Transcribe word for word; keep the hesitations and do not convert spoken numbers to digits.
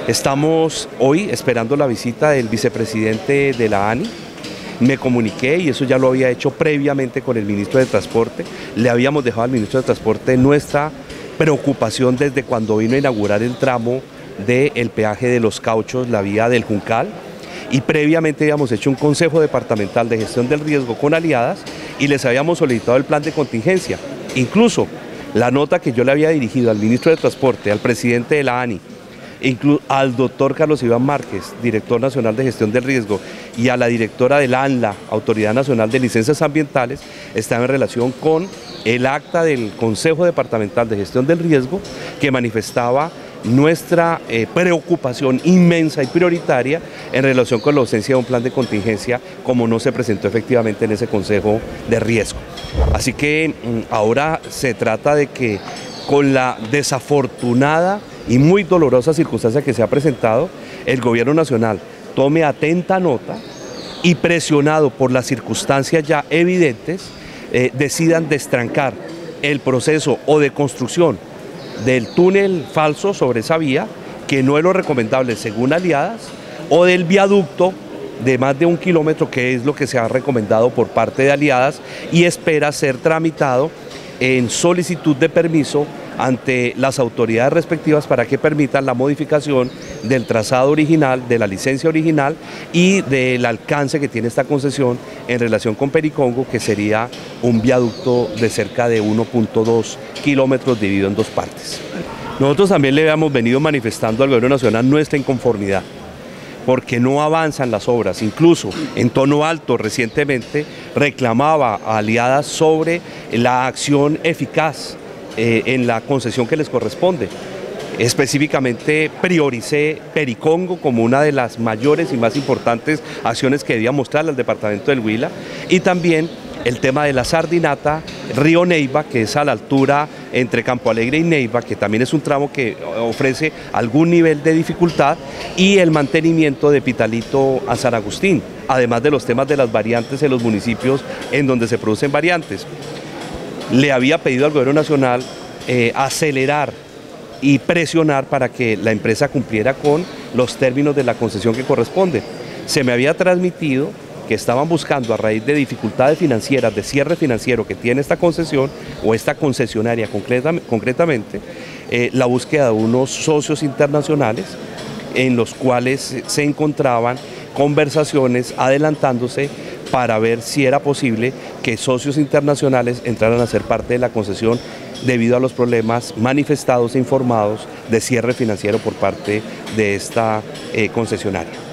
Estamos hoy esperando la visita del vicepresidente de la ANI. Me comuniqué, y eso ya lo había hecho previamente con el ministro de Transporte. Le habíamos dejado al ministro de Transporte nuestra preocupación desde cuando vino a inaugurar el tramo del peaje de Los Cauchos, la vía del Juncal. Y previamente habíamos hecho un consejo departamental de gestión del riesgo con aliadas y les habíamos solicitado el plan de contingencia. Incluso la nota que yo le había dirigido al ministro de Transporte, al presidente de la ANI, al doctor Carlos Iván Márquez, director nacional de gestión del riesgo, y a la directora del ANLA, Autoridad Nacional de Licencias Ambientales, estaba en relación con el acta del Consejo Departamental de Gestión del Riesgo, que manifestaba nuestra eh, preocupación inmensa y prioritaria en relación con la ausencia de un plan de contingencia, como no se presentó efectivamente en ese Consejo de Riesgo. Así que ahora se trata de que, con la desafortunada y muy dolorosa circunstancia que se ha presentado, el Gobierno Nacional tome atenta nota y, presionado por las circunstancias ya evidentes, eh, decidan destrancar el proceso o de construcción del túnel falso sobre esa vía, que no es lo recomendable según aliadas, o del viaducto de más de un kilómetro, que es lo que se ha recomendado por parte de aliadas, y espera ser tramitado en solicitud de permiso ante las autoridades respectivas para que permitan la modificación del trazado original, de la licencia original y del alcance que tiene esta concesión en relación con Pericongo, que sería un viaducto de cerca de uno punto dos kilómetros dividido en dos partes. Nosotros también le habíamos venido manifestando al Gobierno Nacional nuestra inconformidad, porque no avanzan las obras. Incluso en tono alto recientemente reclamaba a aliadas sobre la acción eficaz eh, en la concesión que les corresponde. Específicamente prioricé Pericongo como una de las mayores y más importantes acciones que debía mostrarle al departamento del Huila, y también el tema de la Sardinata, Río Neiva, que es a la altura entre Campo Alegre y Neiva, que también es un tramo que ofrece algún nivel de dificultad, y el mantenimiento de Pitalito a San Agustín, además de los temas de las variantes en los municipios en donde se producen variantes. Le había pedido al Gobierno Nacional eh, acelerar y presionar para que la empresa cumpliera con los términos de la concesión que corresponde. Se me había transmitido que estaban buscando, a raíz de dificultades financieras, de cierre financiero que tiene esta concesión o esta concesionaria concreta, concretamente, eh, la búsqueda de unos socios internacionales en los cuales se encontraban conversaciones adelantándose para ver si era posible que socios internacionales entraran a ser parte de la concesión debido a los problemas manifestados e informados de cierre financiero por parte de esta eh, concesionaria.